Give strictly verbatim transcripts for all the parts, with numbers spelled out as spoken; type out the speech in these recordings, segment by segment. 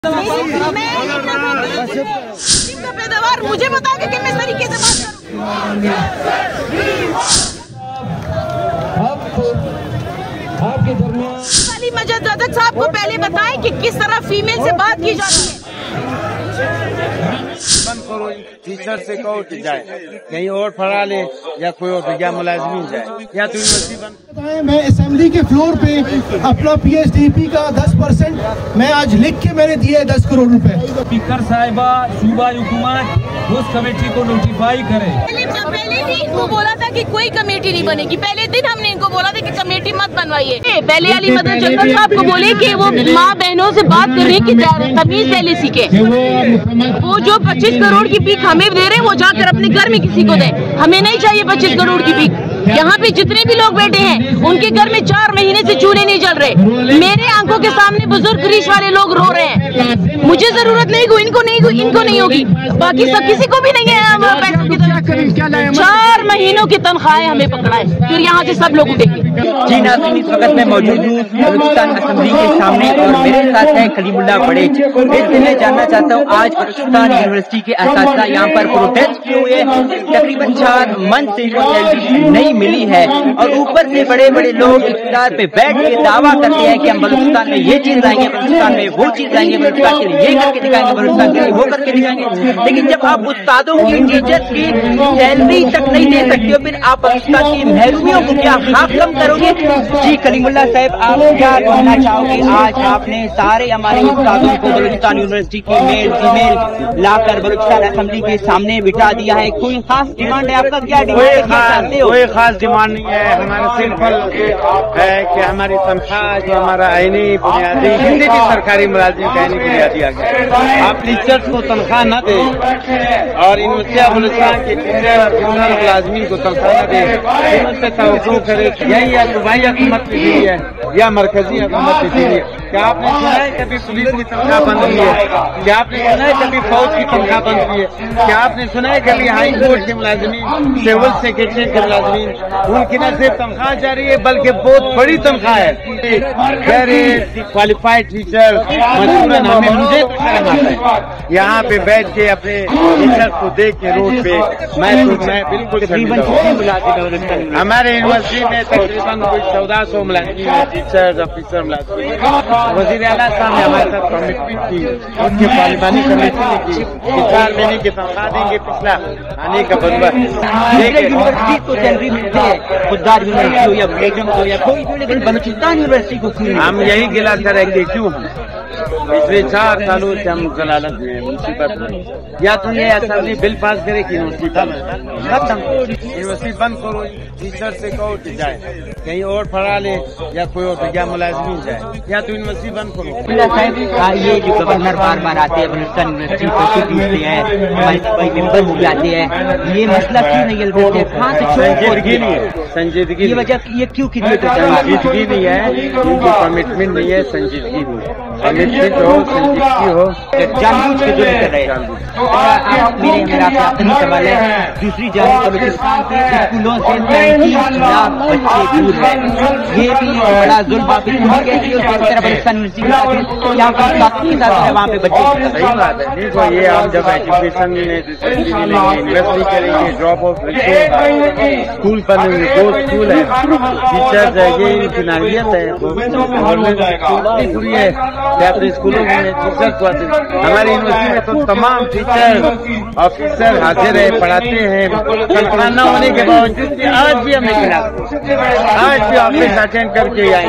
پیداوار مجھے بتا کہ کس طریقے سے بات کروں۔ علی مجد رضا صاحب کو پہلے بتائیں کہ کس طرح فیمیل سے بات کی جاتی ہے۔ بند کرو، ٹیچر سے کہو کہ جائے کہیں اور پڑھا لے یا کوئی اور یا ملازمین جائے یا تو یونیورسٹی بند۔ میں اسمبلی کے فلور پہ اپنا پی ایچ ڈی پی کا دس پرسینٹ میں آج لکھ کے میں نے دیے دس کروڑ روپے۔ اسپیکر صاحبہ صوبائی حکومت اس کمیٹی کو نوٹیفائی کرے۔ پہلے بھی ان کو بولا تھا کہ کوئی کمیٹی نہیں بنے گی، پہلے دن ہم نے ان کو بولا تھا کہ کمیٹی مت بنوائیے۔ پہلے علی مدد جنرل صاحب کو بولے کہ وہ ماں بہنوں سے بات کریں کہ تمیز پہلے سیکھے۔ وہ جو پچیس کروڑ کی پیک ہمیں دے رہے ہیں وہ جا کر اپنے گھر میں کسی کو دیں، ہمیں نہیں چاہیے پچیس کروڑ کی پیک۔ یہاں پہ جتنے بھی لوگ بیٹھے ہیں ان کے گھر میں چار مہینے سے چولہے نہیں جل رہے، میرے آنکھوں کے سامنے بزرگ ریش والے لوگ رو رہے ہیں۔ مجھے ضرورت نہیں ان کو نہیں ان کو نہیں ہوگی، باقی سب کسی کو بھی نہیں ہے۔ چار مہینوں کی تنخواہیں ہمیں پکڑائے، پھر یہاں سے سب لوگ اٹھیں گے۔ جی ناظرین، اس وقت میں موجود ہوں بلوچستان اسمبلی کے سامنے اور میرے ساتھ ہے کلیم اللہ بڑیچ۔ اس سے میں جاننا چاہتا ہوں آج بلوچستان یونیورسٹی کے اساتذہ یہاں پر پروٹیسٹ کیے ہوئے، تقریباً چار منتھ سے ان کو سیلری نہیں ملی ہے اور اوپر سے بڑے بڑے لوگ اقتدار پہ بیٹھ کے دعویٰ کرتے ہیں کہ ہم بلوچستان میں یہ چیز لائیں گے، بلوچستان میں وہ چیز لائیں گے، بلوچستان کے لیے یہ کر کے دکھائیں گے، بلوچستان کے لیے وہ کر کے دکھائیں گے۔ لیکن جب آپ استادوں کی ٹیچرز کی سیلری تک نہیں دے سکتے ہو، پھر آپ بلوچستان کی محرومیوں کو کیا خاک کم کرو گے؟ جی کلیم اللہ صاحب، آپ کیا کہنا چاہو گے؟ آج آپ نے سارے ہمارے استادوں کو بلوچستان یونیورسٹی کی میل فی میل لا کر بلوچستان اسمبلی کے سامنے بٹھا دیا ہے، کوئی خاص ڈیمانڈ ہے آپ کا؟ کیا ڈیمانڈ ہے؟ کوئی خاص ڈیمانڈ نہیں ہے، ہمارا سمپل ہے کہ ہماری تنخواہ جو ہمارا آئینی بنیادی جتنے بھی سرکاری ملازم کا آئینی بنیادی آ گیا، آپ ٹیچرس کو تنخواہ نہ دیں اور یونیورسٹی بلوچستان کے ٹیچر اور ملازمین کو تنخواہ نہ دیں، ان سے توقع کرے۔ یہی یا صوبائی حکومت کی دی ہے یا مرکزی حکومت کی دی ہے۔ کیا آپ نے سنا ہے کبھی پولیس کی تنخواہ بند ہوئی ہے؟ کیا آپ نے سنا ہے کبھی فوج کی تنخواہ بند ہوئی ہے؟ کیا آپ نے سنا ہے کبھی ہائی کورٹ کے ملازمین، سول سیکرٹری کے ملازمین ان کی نہ صرف تنخواہ جاری ہے بلکہ بہت بڑی تنخواہ ہے؟ ویری کوالیفائڈ ٹیچر مجبوراً ہمیں مجھے تو شرم آتا ہے یہاں پہ بیٹھ کے اپنے ٹیچر کو دیکھ کے روڈ پہ میں تو میں بالکل ہمارے یونیورسٹی میں تقریباً کوئی چودہ سو ملازمین ہیں، ٹیچر آفیسر ملازمین۔ وزیر اعلیٰ صاحب نے ہمارے ساتھ کمٹمنٹ کی، اس کے پارلیمانی کمیٹی نے کی کہ چار مہینے کی تنخواہ دیں گے، پچھلا آنے کا بندوبست۔ یونیورسٹی کو سیلری ملتی ہے، خوددار یونیورسٹی ہو یا بیگم ہو یا کوئی بھی، لیکن بلوچستان یونیورسٹی کو کیوں؟ ہم یہی گلا کریں گے کیوں ہم پچھلے چار سالوں سے ہم ضلالت میں مصیبت میں، یا تو یہ اسمبلی بل پاس کرے کہ یونیورسٹی ختم، یونیورسٹی بند کرو، ٹیچر سے کہو کہ جائے کہیں اور پڑھا لے یا کوئی اور یا ملازمین جائے یا تو یونیورسٹی بند کرو۔ یہ جو گورنر بار بار آتے ہیں بلوچستان یونیورسٹی کو پوچھتے ہیں، ہمارے صوبائی ممبر ہو جاتے ہیں، یہ مسئلہ کیوں نہیں حل کرتے؟ کہاں سے سنجیدگی نہیں ہے، سنجیدگی یہ وجہ یہ کیوں کی سنجیدگی نہیں ہے، ان کی کمٹمنٹ نہیں ہے، سنجیدگی نہیں ہے، کمٹمنٹ ہو سنجیدگی ہو، جان بوجھ کے ظلم کر رہے ہیں۔ میرے میرا آپ سے آخری سوال ہے، دوسری جانب بلوچستان کے اسکولوں سے تینتیس لاکھ بچے دور ہیں، یہ بھی بڑا ظلم آپ اس طرح بلوچستان یونیورسٹی کے یہاں پر کے ساتھ وہاں پہ بچے۔ صحیح بات ہے، دیکھو یہ آپ جب ایجوکیشن میں یونیورسٹی کریں گے، ڈراپ آؤٹ بچے اسکول پڑھیں گے، دو اسکول ہے، ٹیچرز ہے، یہ ان کی ناحیت ہے، گورنمنٹ پوری ہے کہ اپنے اسکولوں میں ٹیچر کو آتے ہیں۔ ہماری یونیورسٹی میں تو تمام ٹیچر آفیسر حاضر ہے، پڑھاتے ہیں، تنخواہ نہ ہونے کے باوجود آج بھی ہمیں خلاف آج بھی آفس اٹینڈ کر کے آئیں۔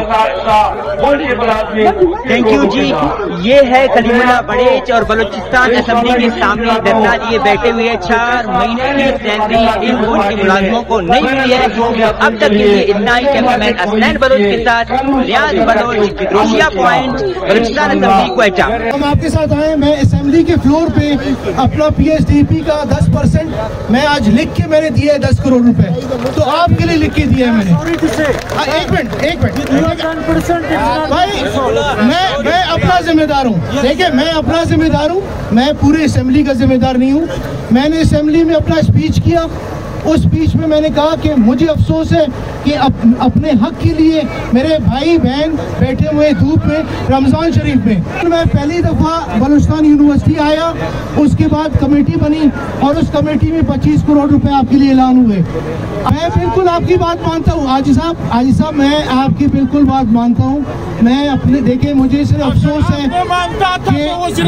تھینک یو جی، یہ ہے کلیم اللہ بڑیچ اور بلوچستان اسمبلی کے سامنے دھرنا دیے بیٹھے ہوئے، چار مہینے کی سیلری ان کو ان کے ملازموں کو نہیں ملی ہے۔ اب تک کے لیے اتنا ہی، کیمرامین اسنین بلوچ کے ساتھ ریاض بلوچ، روشیا پوائنٹ، بلوچستان اسمبلی کو اچھا۔ ہم آپ کے ساتھ آئے، میں اسمبلی کے فلور پہ اپنا پی ایچ ڈی پی کا دس پرسینٹ میں آج لکھ کے میں نے دیے دس کروڑ روپے، تو آپ کے لیے لکھ کے دیا ہے میں نے۔ ایک منٹ ایک منٹ بھائی، میں میں اپنا ذمہ دار ہوں، دیکھیں میں اپنا ذمہ دار ہوں، میں پورے اسمبلی کا ذمہ دار نہیں ہوں۔ میں نے اسمبلی میں اپنا اسپیچ کیا، اس اسپیچ میں میں نے کہا کہ مجھے افسوس ہے کہ اپنے حق کے لیے میرے بھائی بہن بیٹھے ہوئے دھوپ میں رمضان شریف میں. میں پہلی دفعہ بلوچستان یونیورسٹی آیا, اس کے بعد کمیٹی بنی اور اس کمیٹی میں پچیس کروڑ روپے آپ کے لیے اعلان ہوئے. میں بالکل آپ کی بات مانتا ہوں حاجی صاحب, حاجی صاحب میں آپ کی بالکل بات مانتا ہوں. میں اپنے دیکھیں مجھے صرف افسوس ہے کہ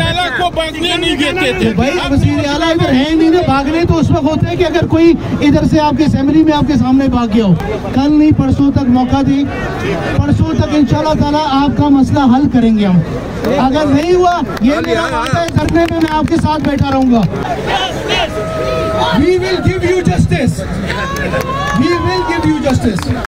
بھائی وزیر اعلیٰ اگر ہیں نہیں بھاگنے تو اس وقت ہوتا ہے کہ اگر کوئی ادھر سے آپ کے اسمبلی میں آپ کے سامنے بھاگ گیا ہو. کل نہیں پرسوں تک موقع دیں, پرسوں تک انشاءاللہ تعالیٰ آپ کا مسئلہ حل کریں گے ہم. اگر نہیں ہوا یہ میرا وعدہ ہے, دھرنے میں میں آپ کے ساتھ بیٹھا رہوں گا. We will give you justice. We will give you justice.